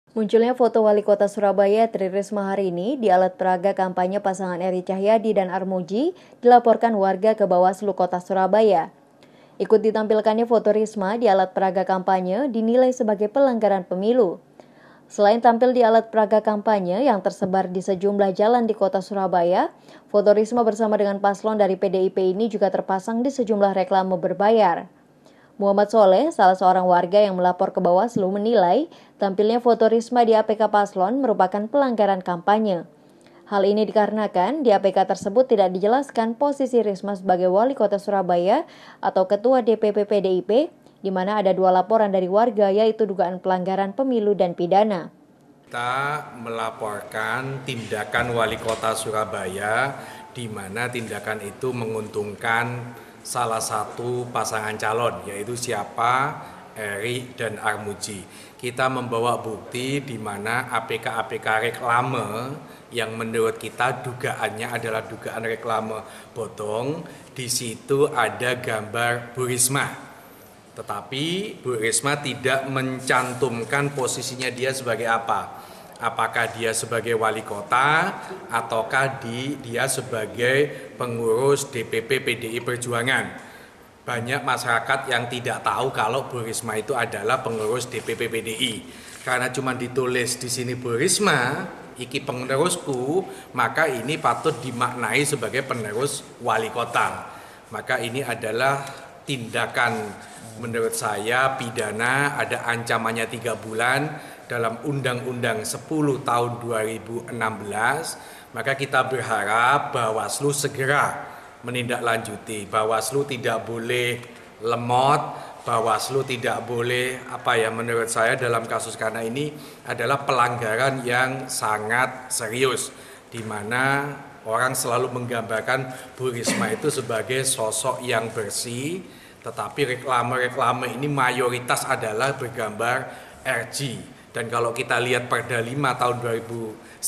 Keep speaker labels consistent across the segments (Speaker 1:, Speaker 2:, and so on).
Speaker 1: Munculnya foto Wali Kota Surabaya Tri Risma hari ini di alat peraga kampanye pasangan Eri Cahyadi dan Armuji dilaporkan warga ke Bawaslu Kota Surabaya. Ikut ditampilkannya foto Risma di alat peraga kampanye dinilai sebagai pelanggaran pemilu. Selain tampil di alat peraga kampanye yang tersebar di sejumlah jalan di Kota Surabaya, foto Risma bersama dengan paslon dari PDIP ini juga terpasang di sejumlah reklame berbayar. Muhammad Soleh, salah seorang warga yang melapor ke Bawaslu, menilai tampilnya foto Risma di APK paslon merupakan pelanggaran kampanye. Hal ini dikarenakan di APK tersebut tidak dijelaskan posisi Risma sebagai Wali Kota Surabaya atau Ketua DPP PDIP, di mana ada dua laporan dari warga yaitu dugaan pelanggaran pemilu dan pidana.
Speaker 2: Kita melaporkan tindakan Wali Kota Surabaya di mana tindakan itu menguntungkan salah satu pasangan calon, yaitu siapa? Eri dan Armuji. Kita membawa bukti di mana APK-APK reklame yang menurut kita dugaannya adalah dugaan reklame bodong. Di situ ada gambar Bu Risma. Tetapi Bu Risma tidak mencantumkan posisinya dia sebagai apa. Apakah dia sebagai wali kota ataukah dia sebagai pengurus DPP PDI Perjuangan. Banyak masyarakat yang tidak tahu kalau Bu Risma itu adalah pengurus DPP PDI. Karena cuma ditulis di sini Bu Risma, iki penerusku, maka ini patut dimaknai sebagai penerus wali kota. Maka ini adalah tindakan menurut saya pidana, ada ancamannya 3 bulan dalam Undang-Undang 10 tahun 2016, maka kita berharap Bawaslu segera menindaklanjuti. Bawaslu tidak boleh lemot, Bawaslu tidak boleh menurut saya dalam kasus karena ini adalah pelanggaran yang sangat serius, di mana orang selalu menggambarkan Bu Risma itu sebagai sosok yang bersih, tetapi reklame-reklame ini mayoritas adalah bergambar RG. Dan kalau kita lihat Perda 5 tahun 2019,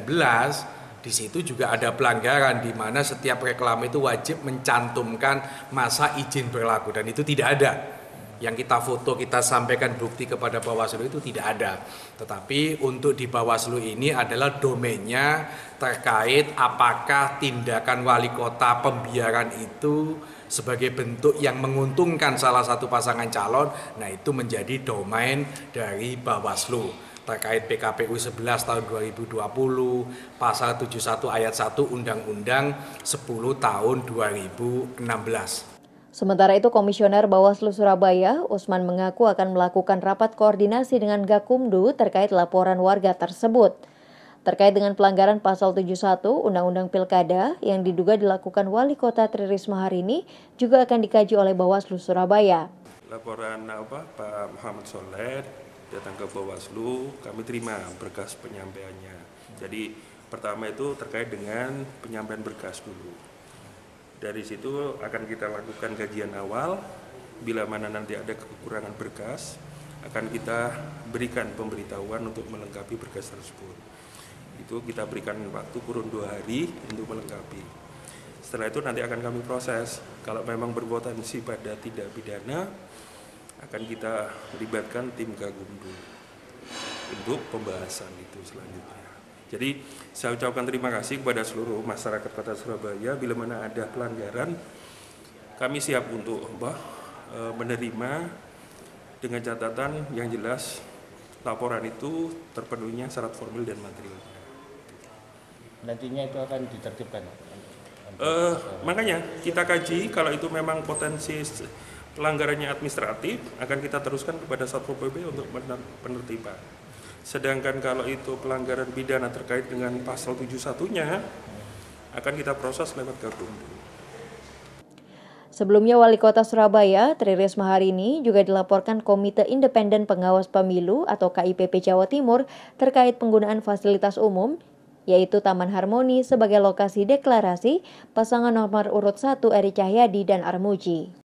Speaker 2: di situ juga ada pelanggaran di mana setiap reklame itu wajib mencantumkan masa izin berlaku dan itu tidak ada. Yang kita foto, kita sampaikan bukti kepada Bawaslu itu tidak ada. Tetapi untuk di Bawaslu ini adalah domainnya terkait apakah tindakan wali kota pembiaran itu sebagai bentuk yang menguntungkan salah satu pasangan calon, nah itu menjadi domain dari Bawaslu. Terkait PKPU 11 tahun 2020, pasal 71 ayat 1 Undang-Undang 10 tahun 2016.
Speaker 1: Sementara itu, Komisioner Bawaslu Surabaya, Usman mengaku akan melakukan rapat koordinasi dengan Gakumdu terkait laporan warga tersebut. Terkait dengan pelanggaran pasal 71 Undang-Undang Pilkada yang diduga dilakukan Wali Kota Tri Risma hari ini juga akan dikaji oleh Bawaslu Surabaya.
Speaker 3: Laporan Pak Muhammad Soleh datang ke Bawaslu, kami terima berkas penyampaiannya. Jadi pertama itu terkait dengan penyampaian berkas dulu. Dari situ akan kita lakukan kajian awal, bila mana nanti ada kekurangan berkas, akan kita berikan pemberitahuan untuk melengkapi berkas tersebut. Itu kita berikan waktu kurun 2 hari untuk melengkapi. Setelah itu nanti akan kami proses. Kalau memang berpotensi pada tidak pidana, akan kita libatkan tim Gakumdu untuk pembahasan itu selanjutnya. Jadi saya ucapkan terima kasih kepada seluruh masyarakat Kota Surabaya. Bila mana ada pelanggaran, kami siap untuk menerima dengan catatan yang jelas laporan itu terpenuhinya syarat formil dan material.
Speaker 4: Nantinya itu akan ditertibkan.
Speaker 3: Makanya kita kaji kalau itu memang potensi pelanggarannya administratif, akan kita teruskan kepada Satpol PP untuk penertiban. Sedangkan kalau itu pelanggaran pidana terkait dengan pasal 71-nya, akan kita proses lewat Gakumdu.
Speaker 1: Sebelumnya Wali Kota Surabaya, Tri Risma hari ini juga dilaporkan Komite Independen Pengawas Pemilu atau KIPP Jawa Timur terkait penggunaan fasilitas umum, yaitu Taman Harmoni sebagai lokasi deklarasi pasangan nomor urut 1 Eri Cahyadi dan Armuji.